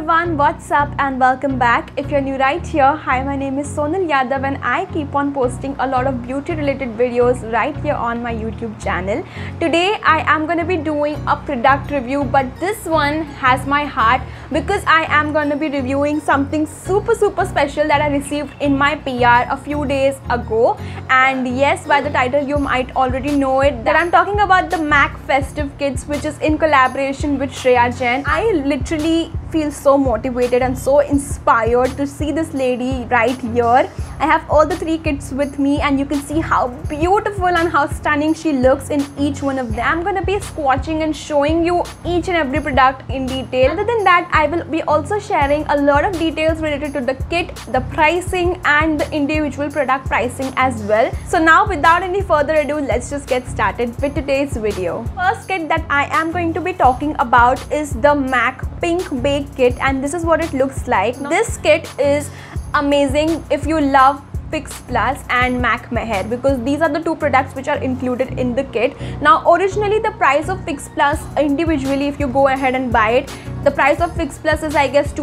everyone, what's up and welcome back. If you're new right here, hi, my name is Sonal Yadav and I keep on posting a lot of beauty related videos right here on my YouTube channel. Today I am going to be doing a product review, but this one has my heart because I am going to be reviewing something super special that I received in my PR a few days ago. And yes, by the title you might already know it, that I'm talking about the MAC Festive Kits, which is in collaboration with Shreya Jain. I literally feel so motivated and so inspired to see this lady right here. I have all the 3 kits with me and you can see how beautiful and how stunning she looks in each one of them. I'm going to be swatching and showing you each and every product in detail. Other than that, I will be also sharing a lot of details related to the kit, the pricing and the individual product pricing as well. So now without any further ado, let's just get started with today's video. First kit that I am going to be talking about is the MAC Pink Bake Kit, and this is what it looks like. This kit is amazing if you love Fix Plus and MAC Meher, because these are the 2 products which are included in the kit. Now originally the price of Fix Plus individually, if you go ahead and buy it, the price of Fix Plus is I guess to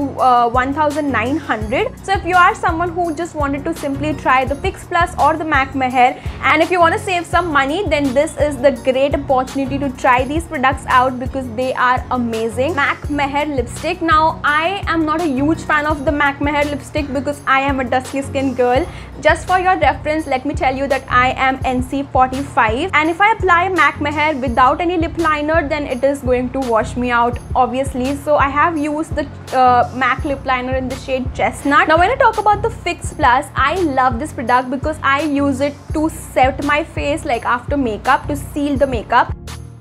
1900. So if you are someone who just wanted to simply try the Fix Plus or the MAC Meher, and if you want to save some money, then this is the great opportunity to try these products out because they are amazing. MAC Meher lipstick. Now I am not a huge fan of the MAC Meher lipstick because I am a dusky skin girl. Just for your reference, let me tell you that I am NC45, and if I apply MAC Meher without any lip liner, then it is going to wash me out obviously. So I have used the MAC lip liner in the shade Chestnut. Now when I talk about the Fix Plus, I love this product because I use it to set my face like after makeup, to seal the makeup.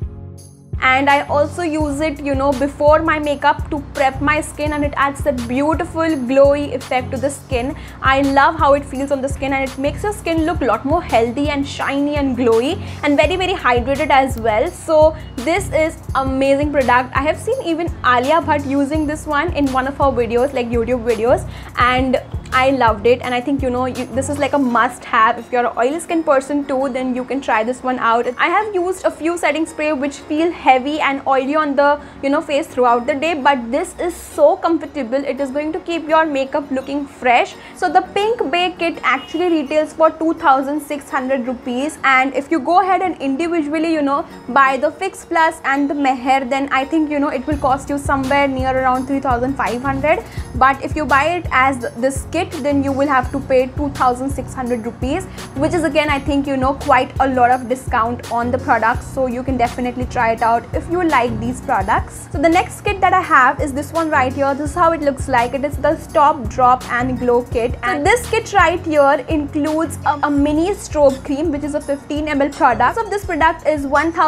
And I also use it, you know, before my makeup to prep my skin, and it adds that beautiful glowy effect to the skin. I love how it feels on the skin, and it makes your skin look a lot more healthy and shiny and glowy and very hydrated as well. So this is amazing product. I have seen even Alia Bhatt using this one in one of her videos, like YouTube videos, and I loved it. And I think, you know, this is like a must have. If you're an oily skin person too, then you can try this one out. I have used a few setting spray which feel heavy and oily on the, you know, face throughout the day, but this is so comfortable. It is going to keep your makeup looking fresh. So the Pink Bake Kit actually retails for 2600 rupees, and if you go ahead and individually, you know, buy the Fix Plus and the Meher, then I think, you know, it will cost you somewhere near around 3500. But if you buy it as this kit, then you will have to pay 2600 rupees, which is again, I think, you know, quite a lot of discount on the products. So you can definitely try it out if you like these products. So the next kit that I have is this one right here. This is how it looks like. It is the Stop, Drop and Glow Kit, and this kit right here includes a mini strobe cream, which is a 15 ml product. So this product is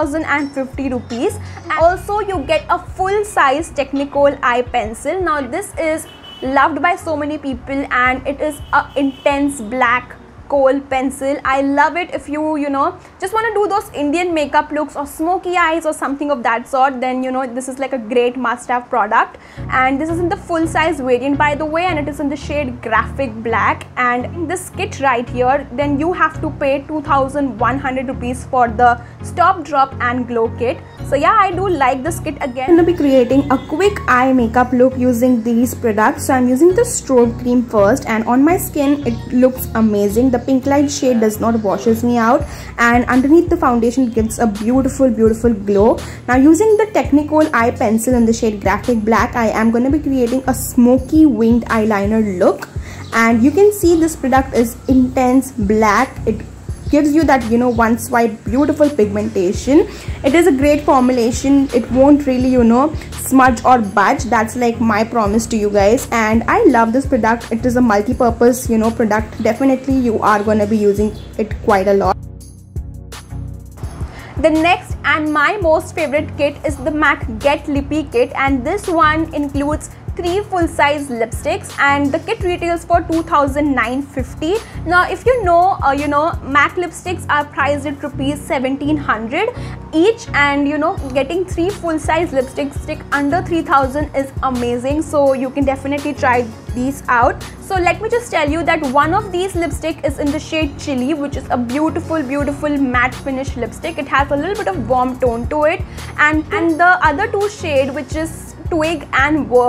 1050 rupees. And also you get a full size Technicolor eye pencil. Now this is loved by so many people, and it is a intense black kohl pencil. I love it if you know, just want to do those Indian makeup looks or smoky eyes or something of that sort, then, you know, this is like a great must-have product. And this is in the full size variant, by the way, and it is in the shade Graphic Black. And in this kit right here, then you have to pay 2100 rupees for the Stop, Drop and Glow Kit. So yeah, I do like this kit. Again, I'm going to be creating a quick eye makeup look using these products. So I'm using the strobe cream first, and on my skin it looks amazing. The pink light shade does not washes me out, and underneath the foundation it gives a beautiful glow. Now using the Technicolor eye pencil in the shade Graphic Black, I am going to be creating a smoky winged eyeliner look. And you can see this product is intense black. It gives you that, you know, one swipe beautiful pigmentation. It is a great formulation. It won't really, you know, smudge or budge. That's like my promise to you guys, and I love this product. It is a multi-purpose, you know, product. Definitely you are going to be using it quite a lot. The next and my most favorite kit is the MAC Get Lippy Kit, and this one includes 3 full-size lipsticks, and the kit retails for 2950. Now if you know, MAC lipsticks are priced at rupees 1700 each, and you know, getting 3 full-size lipsticks under 3000 is amazing. So you can definitely try these out. So let me just tell you that one of these lipstick is in the shade Chili, which is a beautiful matte finish lipstick. It has a little bit of warm tone to it, and the other 2 shade, which is Twig and Verve,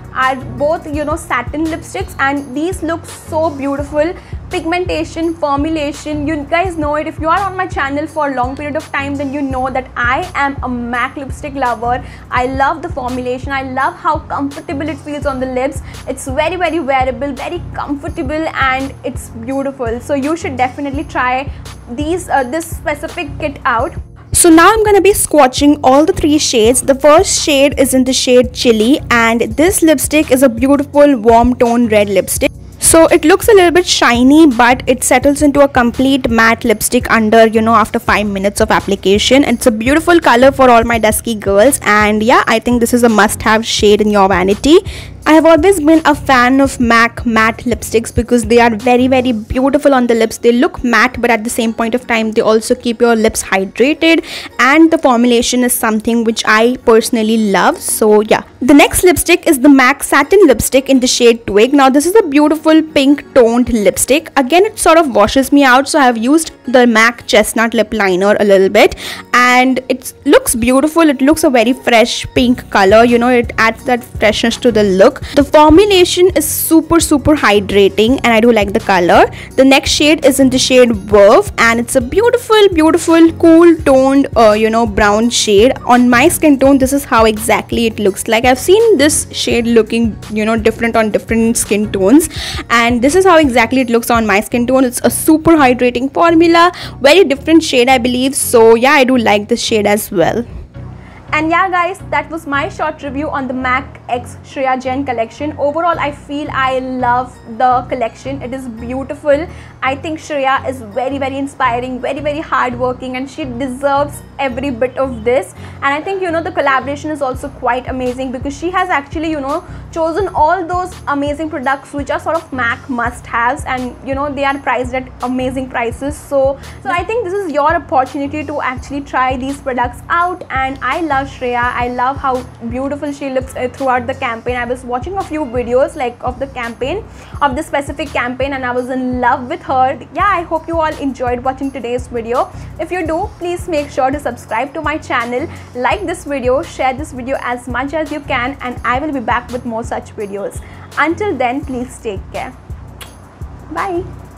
are both, you know, satin lipsticks, and these look so beautiful. Pigmentation, formulation, you guys know it. If you are on my channel for a long period of time, then you know that I am a MAC lipstick lover. I love the formulation. I love how comfortable it feels on the lips. It's very wearable, very comfortable, and it's beautiful. So you should definitely try this specific kit out. So now I'm going to be swatching all the 3 shades. The first shade is in the shade Chili, and this lipstick is a beautiful warm tone red lipstick. So it looks a little bit shiny, but it settles into a complete matte lipstick under, you know, after 5 minutes of application. It's a beautiful color for all my dusky girls, and yeah, I think this is a must-have shade in your vanity. I have always been a fan of MAC matte lipsticks because they are very beautiful on the lips. They look matte, but at the same point of time they also keep your lips hydrated, and the formulation is something which I personally love. So yeah, the next lipstick is the MAC satin lipstick in the shade Twig. Now this is a beautiful pink toned lipstick. Again, it sort of washes me out, so I have used the MAC chestnut lip liner a little bit, and it looks beautiful. It looks a very fresh pink color, you know, it adds that freshness to the look. The formulation is super hydrating, and I do like the color. The next shade is in the shade Verve, and it's a beautiful cool toned you know, brown shade. On my skin tone, this is how exactly it looks like. I've seen this shade looking, you know, different on different skin tones, and this is how exactly it looks on my skin tone. It's a super hydrating formula, very different shade, I believe. So yeah, I do like this shade as well. And yeah guys, that was my short review on the MAC X Shreya Jain collection. Overall, I feel I love the collection. It is beautiful. I think Shreya is very inspiring, very hardworking, and she deserves every bit of this. And I think, you know, the collaboration is also quite amazing because she has actually, you know, chosen all those amazing products which are sort of MAC must-haves, and you know, they are priced at amazing prices. So I think this is your opportunity to actually try these products out. And I love Shreya. I love how beautiful she looks throughout the campaign. I was watching a few videos like of the campaign, of this specific campaign, and I was in love with her. Yeah, I hope you all enjoyed watching today's video. If you do, please make sure to subscribe to my channel, like this video, share this video as much as you can, and I will be back with more such videos. Until then, please take care. Bye.